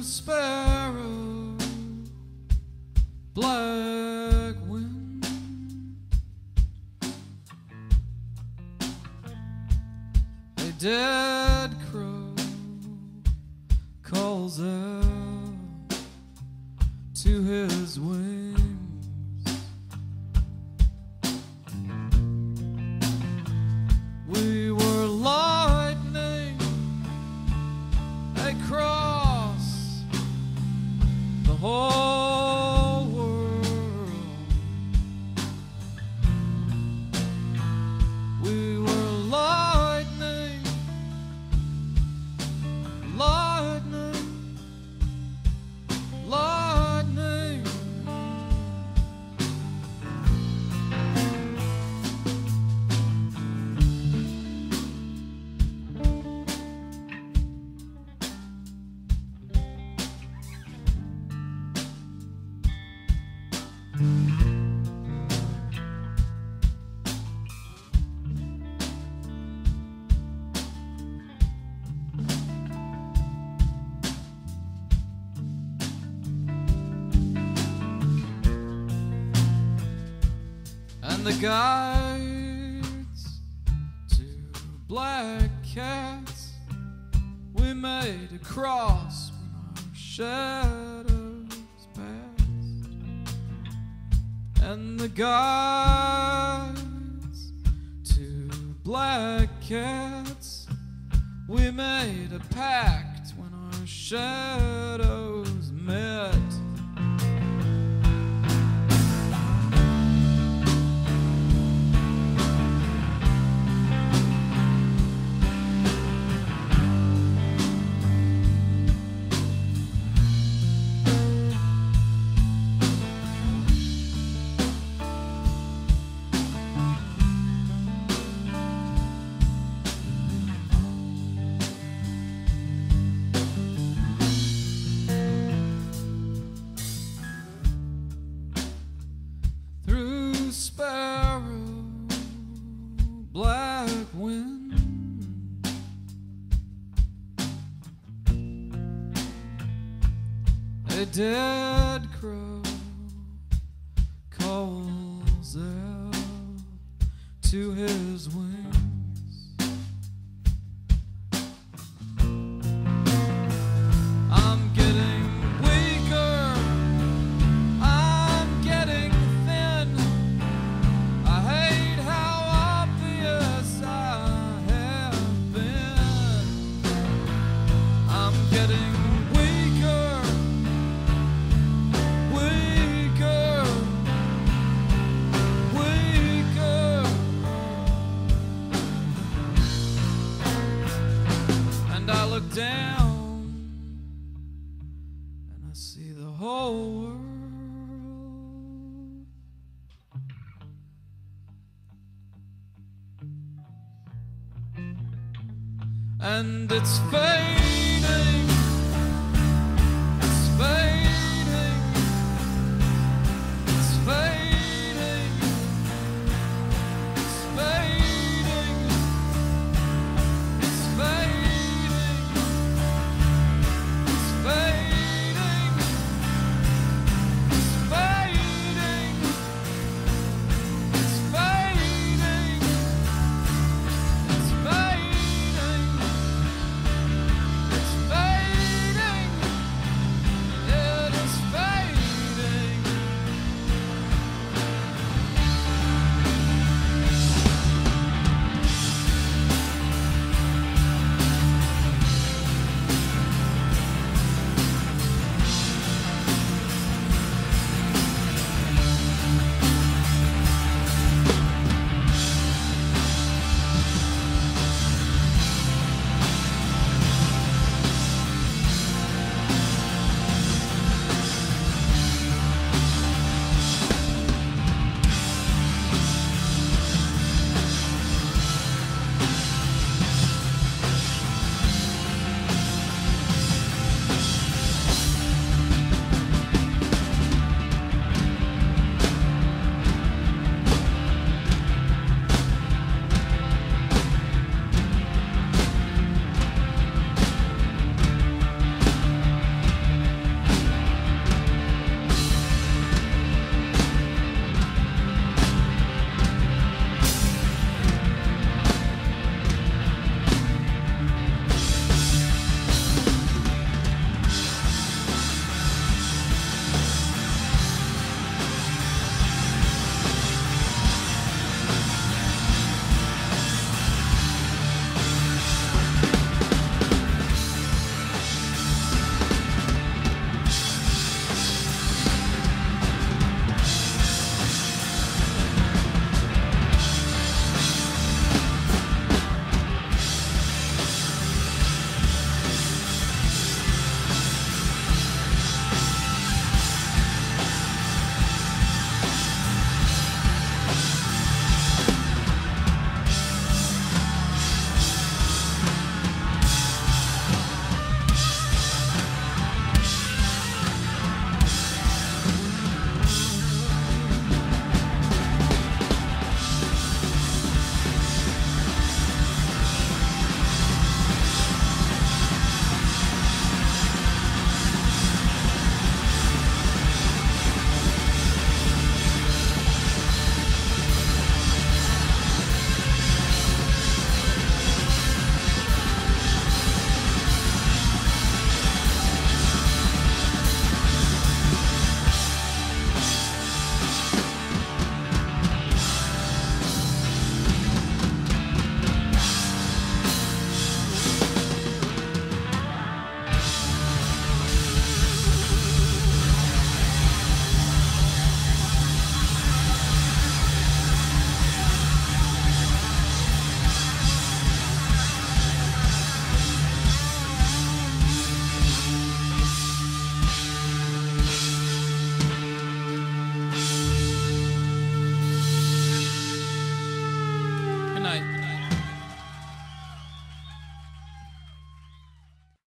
sparrow, black wind, a dead crow calls out to his wings. We were lightning across the whole world. We were lightning, lightning, lightning. And the guides to black cats we made across when our shadows passed. And the guides to black cats we made a pact when our shadows met. Through sparrow, black wind, a dead crow calls out to his wings. I'm getting weaker, I'm getting thin. I hate how obvious I have been. I'm getting weaker, weaker, weaker. And I look down and I see the whole world. And it's fading